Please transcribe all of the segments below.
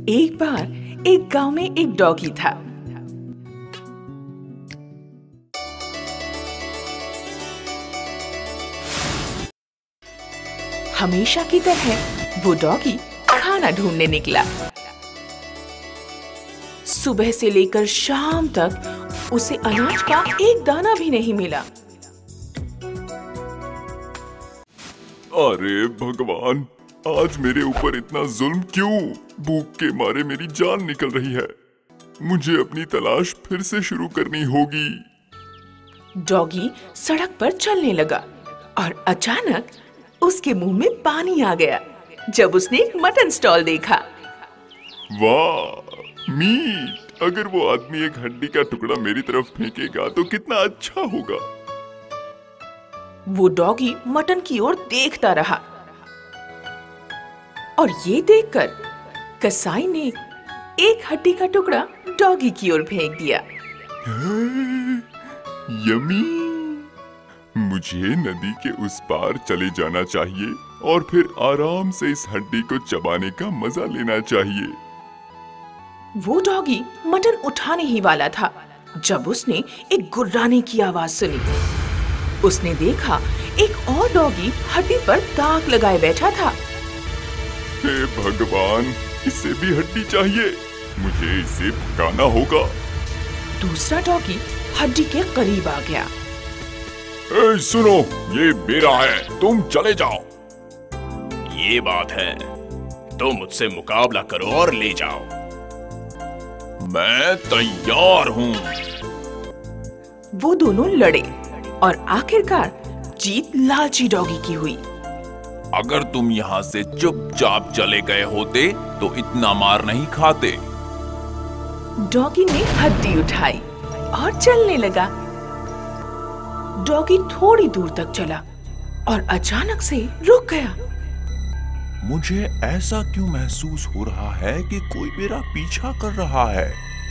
एक बार एक गांव में एक डॉगी था। हमेशा की तरह वो डॉगी खाना ढूंढने निकला। सुबह से लेकर शाम तक उसे अनाज का एक दाना भी नहीं मिला। अरे भगवान, आज मेरे ऊपर इतना जुल्म क्यों? भूख के मारे मेरी जान निकल रही है। मुझे अपनी तलाश फिर से शुरू करनी होगी। डॉगी सड़क पर चलने लगा और अचानक उसके मुंह में पानी आ गया जब उसने एक मटन स्टॉल देखा। वाह, मीट! अगर वो आदमी एक हड्डी का टुकड़ा मेरी तरफ फेंकेगा तो कितना अच्छा होगा। वो डॉगी मटन की ओर देखता रहा और ये देखकर कसाई ने एक हड्डी का टुकड़ा डॉगी की ओर फेंक दिया। यम्मी! मुझे नदी के उस पार चले जाना चाहिए और फिर आराम से इस हड्डी को चबाने का मजा लेना चाहिए। वो डॉगी मटन उठाने ही वाला था जब उसने एक गुर्राने की आवाज सुनी। उसने देखा एक और डॉगी हड्डी पर दाग लगाए बैठा था। हे भगवान, इसे भी हड्डी चाहिए। मुझे इसे भगाना होगा। दूसरा डॉगी हड्डी के करीब आ गया। सुनो, ये मेरा है, तुम चले जाओ। ये बात है, तुम मुझसे मुकाबला करो और ले जाओ। मैं तैयार हूँ। वो दोनों लड़े और आखिरकार जीत लालची डॉगी की हुई। अगर तुम यहाँ से चुपचाप चले गए होते तो इतना मार नहीं खाते। डॉगी ने हड्डी उठाई और चलने लगा। डॉगी थोड़ी दूर तक चला और अचानक से रुक गया। मुझे ऐसा क्यों महसूस हो रहा है कि कोई मेरा पीछा कर रहा है?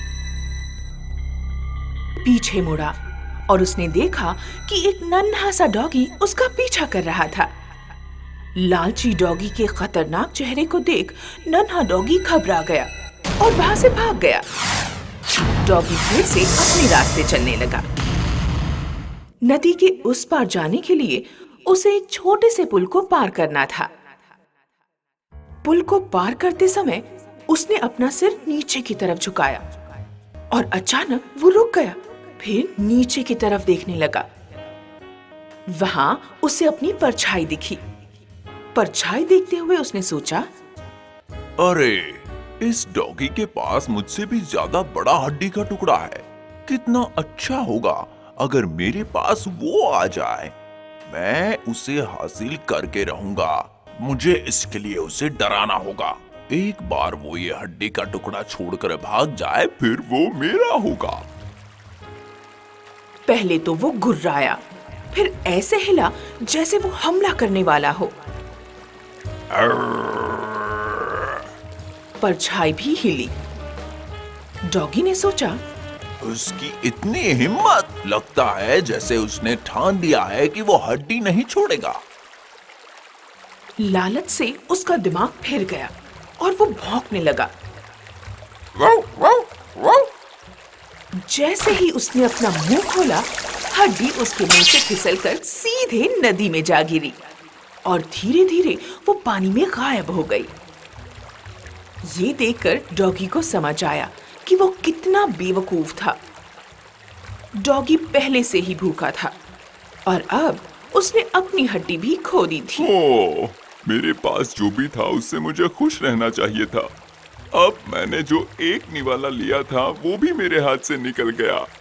पीछे मुड़ा और उसने देखा कि एक नन्हा सा डॉगी उसका पीछा कर रहा था। लालची डॉगी के खतरनाक चेहरे को देख नन्हा डॉगी घबरा गया और वहां से भाग गया। डॉगी फिर से अपने रास्ते चलने लगा। नदी के उस पार जाने के लिए उसे एक छोटे से पुल को पार करना था। पुल को पार करते समय उसने अपना सिर नीचे की तरफ झुकाया और अचानक वो रुक गया। फिर नीचे की तरफ देखने लगा। वहां उसे अपनी परछाई दिखी। परछाई देखते हुए उसने सोचा, अरे, इस डॉगी के पास मुझसे भी ज्यादा बड़ा हड्डी का टुकड़ा है। कितना अच्छा होगा अगर मेरे पास वो आ जाए। मैं उसे हासिल करके रहूंगा। मुझे इसके लिए उसे डराना होगा। एक बार वो ये हड्डी का टुकड़ा छोड़कर भाग जाए, फिर वो मेरा होगा। पहले तो वो गुर्राया, फिर ऐसे हिला जैसे वो हमला करने वाला हो। परछाई भी हिली। डॉगी ने सोचा, उसकी इतनी हिम्मत! लगता है जैसे उसने ठान लिया है कि वो हड्डी नहीं छोड़ेगा। लालच से उसका दिमाग फिर गया और वो भौंकने लगा। जैसे ही उसने अपना मुंह खोला, हड्डी उसके मुंह से फिसलकर सीधे नदी में जा गिरी और धीरे धीरे वो पानी में गायब हो गई। ये देखकर डॉगी को समझ आया कि वो कितना बेवकूफ था। डॉगी पहले से ही भूखा था और अब उसने अपनी हड्डी भी खो दी थी। ओह, मेरे पास जो भी था उससे मुझे खुश रहना चाहिए था। अब मैंने जो एक निवाला लिया था वो भी मेरे हाथ से निकल गया।